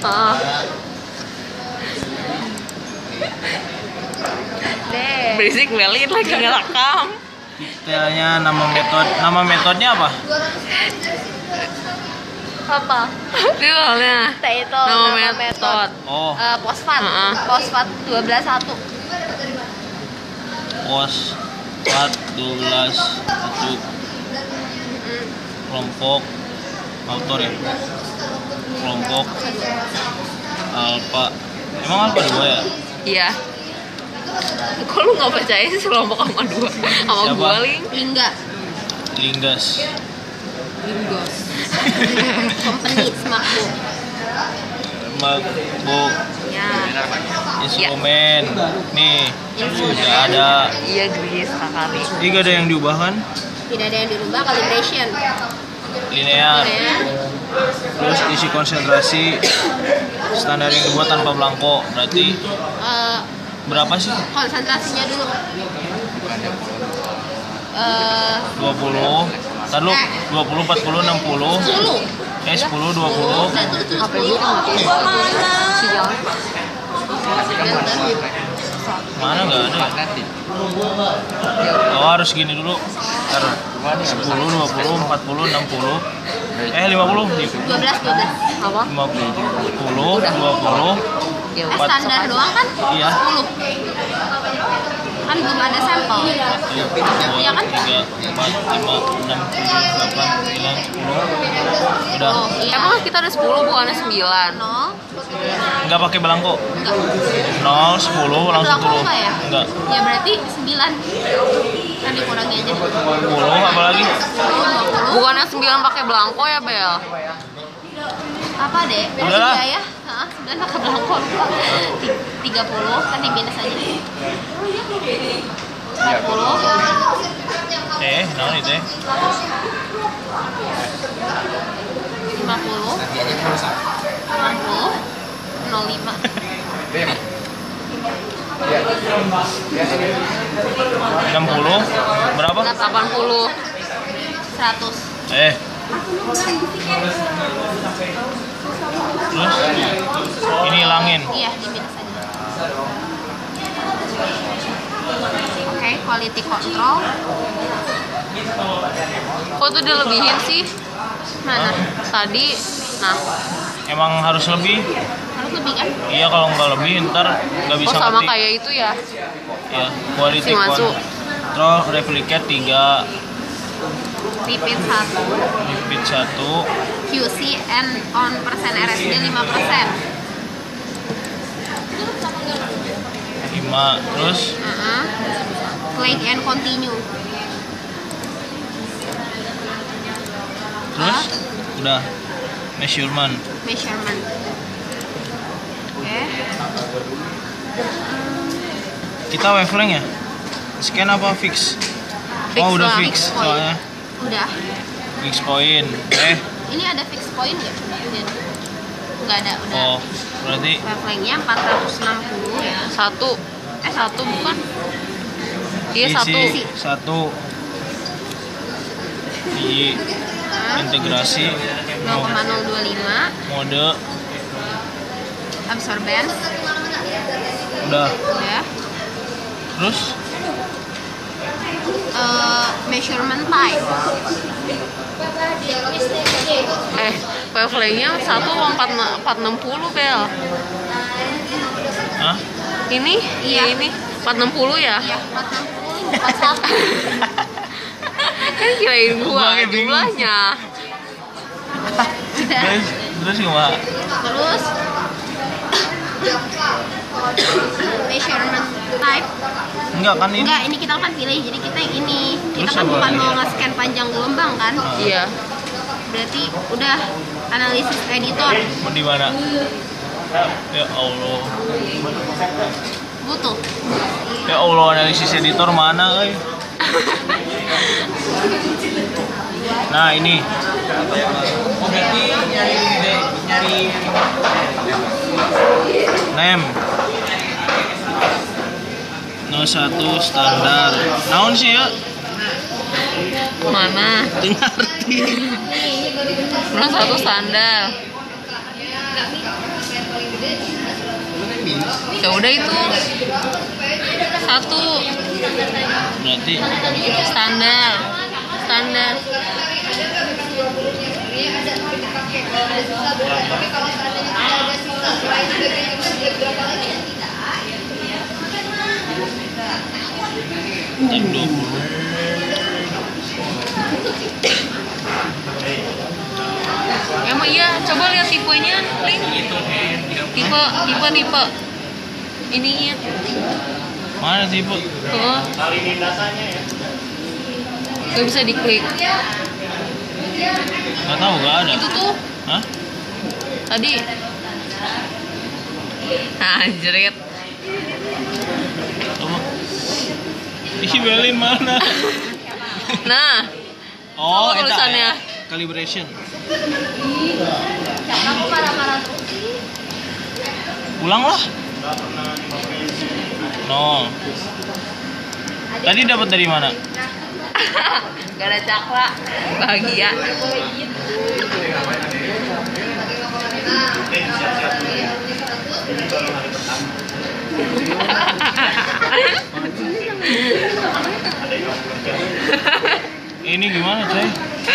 Ah. Berisik Melin lagi ngerekam. Detailnya nama metodenya apa? Apa? Detailnya. Itu Nama nama metode. Oh, Fosfat. Heeh. Fosfat 12.1. fosfat 12.1. Kelompok autor ya. Kelompok alfa. Emang alfa 2 ya? Iya. Kok lu nggak percaya sih kelompok sama dua? Sama Siapa? gua Ling. Linggas. Company Smakbo. Makbo. Ya. Instrumen. Nih, sudah ada. Iya Gris kakak. Ini gak ada yang diubahkan. Tidak ada yang dirubah. Calibration. Linear. Terus isi konsentrasi standar yang dibuat tanpa belangko. Berarti berapa sih? Konsentrasinya dulu. 20. Ntar lu 20, 40, 60. 10. 10, 20. HP gue tuh mati. Si jalan. Mana nggak ada ya? Oh harus gini dulu. Ntar 10, 20, 40, 60. 50. 12. Apa? 50, 20. Ya Standar doang kan? Iya. 10. Kan belum ada sampel. Iya kan? 3, 4, 5, 6, 7, 8, 9, 10. Udah. Oh, iya. Emang kita ada 10 bukannya 9? 0. Nggak pakai belangko. Enggak. 0, 10 langsung Belangko turun. enggak ya? Enggak. Ya berarti 9. Kan dikurangi aja. 10 apalagi? 20. Bukannya 9 pakai belangko ya Bel? Apa deh? Udahlah. Iya ya. Heeh, 9 pakai belangko lupa. 30 kan di minus aja. 40. Naon itu 50. 60. 05. 60 berapa? 80. 100. Terus ini hilangin. Iya, di minus aja. Oke, quality control. Kok tuh dilebihin sih? Mana? Tadi. Nah, Emang harus lebih? Harus lebih kan? Iya, kalau nggak lebih ntar nggak bisa oh sama ngetik. kayak itu ya. Ya, quality Si Matsu. control replicate 3, Repeat 1. repeat 1, QC and on persen RSD 5%. 5, terus Click and continue. terus udah measurement. Oke. Kita wavelength ya? Scan apa fix? Fix Oh udah lah. fix Fix point. soalnya. Udah. Fix point. Ini ada fix point nggak? Nggak ada, udah. Oh berarti Wavelength-nya 460 ya. Satu bukan? Iya isi satu. 1 di integrasi 0,025 mode absorbance. udah. Terus Measurement type. Wavelength-nya 460 Bel. Hah? Ini? Iya ini 460 ya? Iya, 460 41. Kan kirain gua Gua kayak bingung. jumlahnya. Terus gimana? Terus measurement type. Enggak kan ini? Enggak, ini kita kan pilih, jadi kita yang ini. Kita Terus kan apa? bukan mau nge-scan panjang gelombang kan? Iya. Berarti udah analisis editor Mau di mana? Ya Allah. butuh. Ya Allah, analisis editor mana, guys? Nah, ini. Name 01 standar. Naon sih ya? Mana? Dengar. Belum satu standar. Ya udah itu satu Berarti standar. tadi 20. Emang iya, coba lihat tipenya, link. Tipe. Ininya. Mana tipe? Oh. Gak bisa diklik. Nggak tahu, nggak ada. Itu tuh Hah? tadi. Anjrit. Coba. Ih, Belin mana? Nah, Oh, apa tulisannya? Calibration. Aku marah-marah terus. Ulang lah. 0. Tadi dapat dari mana? Gak ada cakra. Bahagia. Ini gimana, coy?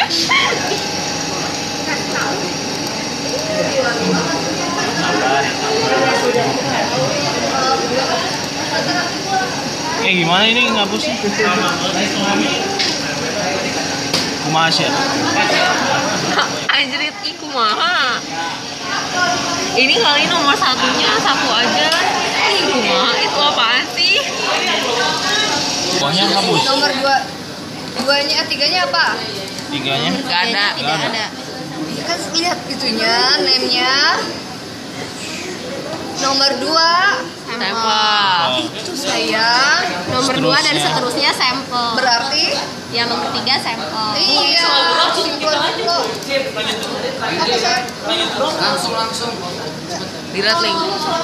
Gimana ini ngapusnya? Kumaha ya? Anjrit, kumaha. Ini kali nomor satunya satu aja. Kumaha, itu apaan sih? Pokoknya hapus. Nomor 2-nya, 3-nya apa? 3-nya? Gak ada. Tidak ada. Kan lihat itunya, name-nya. Nomor 2 Sampel. itu sayang. Nomor 2 dan seterusnya sampel. Berarti Yang nomor 3 sampel. iya, simpulan dulu. Oke, sayang. Langsung. Dilihat link.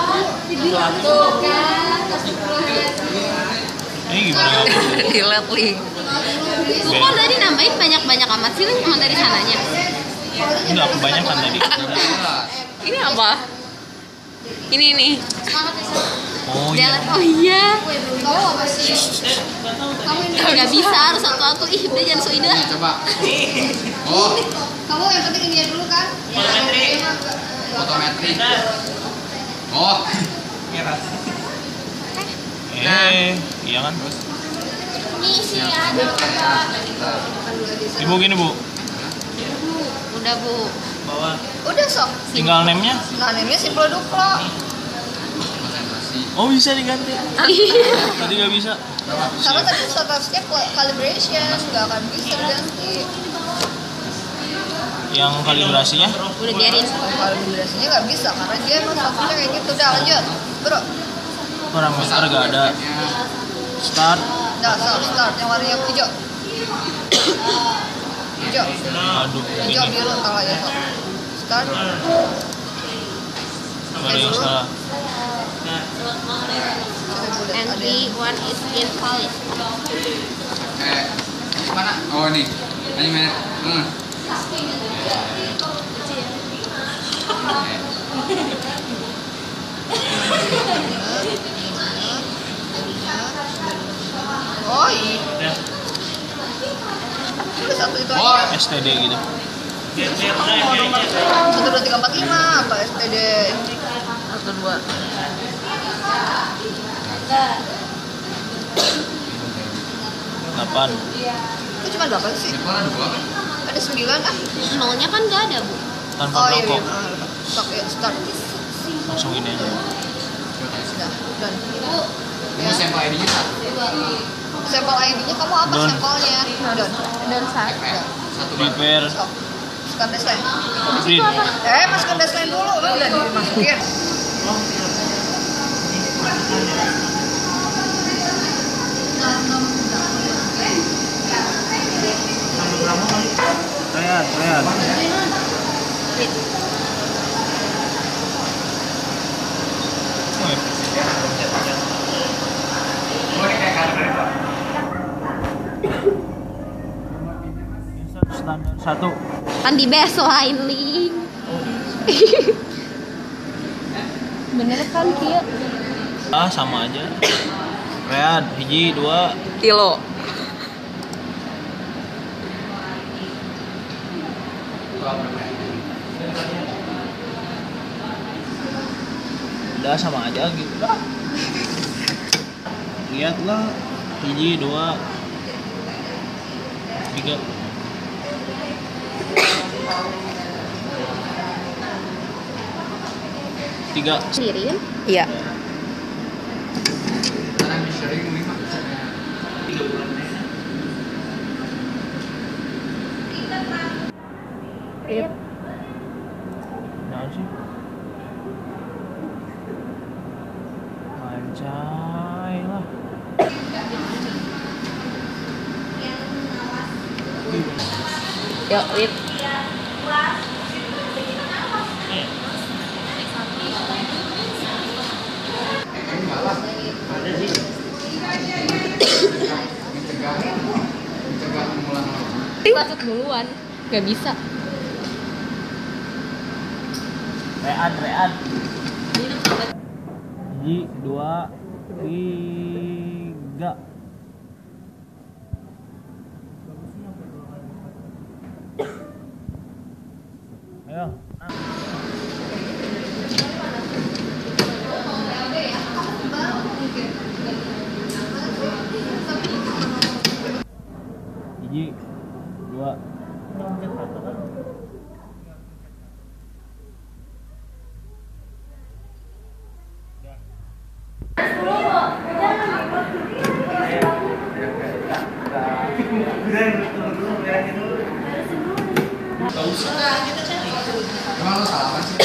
Ini gimana ngapusnya? Dilihat link. Lu kok tadi nambahin banyak-banyak amat sih lu emang dari sananya? Enggak, kebanyakan tadi. Ini apa? Ini nih. Oh iya. Oh iya. Kamu apa sih? Kamu ini Gak bisa harus satu-satu. Ih, udah jangan so ide. Coba. Oh, kamu yang penting ini dulu kan? fotometri. Oh. Iya kan? Ini sih ada. Ibu gini, Bu. Udah, Bu. Udah sok. Tinggal name-nya. Nah, name-nya simple duplo. Oh, bisa diganti. Tadi nggak bisa. Karena tadi statusnya calibration, nggak akan bisa diganti. Yang kalibrasinya? Udah biarin. Kalibrasinya nggak bisa karena dia emang statusnya kayak gitu. Udah lanjut, bro. Parameter nggak ada. Start. Nah, start yang warnanya hijau. Hijau. Aduh, Hijau ini. biru salah ya. Start. Ada yang salah. Entry 1 is invalid. Mana? Oh, nih. Ini mana? Oh iya. Udah satu itu Oh, aja. STD gitu. 1, 2, 3, 4, 5 atau STD. 1, 2. 8. Itu cuma 8 sih. mana dua kan? Ada 9 ah. Nolnya kan gak ada, Bu. Tanpa Oh iya. rokok. Stop ya, start. Langsung ini aja. Sudah, done. Ini sampel ID-nya satu. Sampel ID-nya kamu apa Done. sampelnya? Done. Dan satu. Satu. Prepare. Stop. Masukkan desline. Print. Masukkan desline dulu. Udah dimasukin. Rehat. Standar 1. Kan di best lain link. Bener kan Kia? Ah, sama aja. Read, hiji, 2. Kilo. Udah sama aja gitu lah. Lihatlah, hiji, 2, 3. Tiga. Sendiri kan? Iya. Sekarang di sharing 5. 3 bulan. Iya. Nah sih. Mancai lah. Yuk, Wit. Enggak lah. Ada sih. Mencegah mengulang lagi. Masuk duluan. Gak bisa. Read. Hiji, 2, 3. Ayo. Hiji, 2. Emang lo salah kan sih?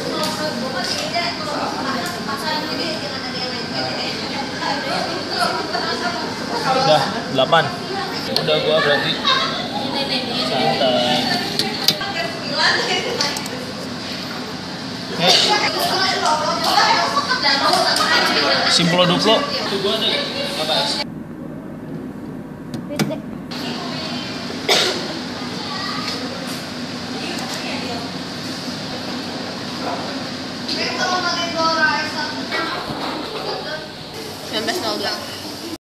Udah 8. Udah gua berarti santai. Simplo duplo. Itu gua ada. Apa? Sampai 19.02.